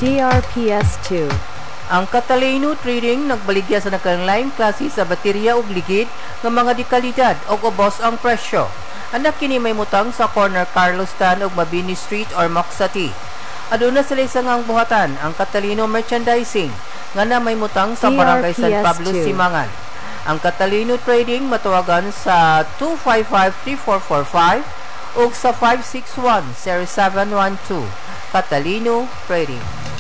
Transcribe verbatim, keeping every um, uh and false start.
D R P S two. Ang Catalino Trading nagbaligya sa nagkalain klase sa baterya ug ligid nga mga dekalidad ug ubos ang presyo. Anak kini may mutang sa corner Carlostan ug Mabini Street, Ormoc City. Aduna sila isang buhatan ang Catalino Merchandising nga na may mutang sa Barangay San Pablo, Simangan. Ang Catalino Trading matawagan sa two five five, three four four five ug sa five six one, zero seven one two. Catalino Trading.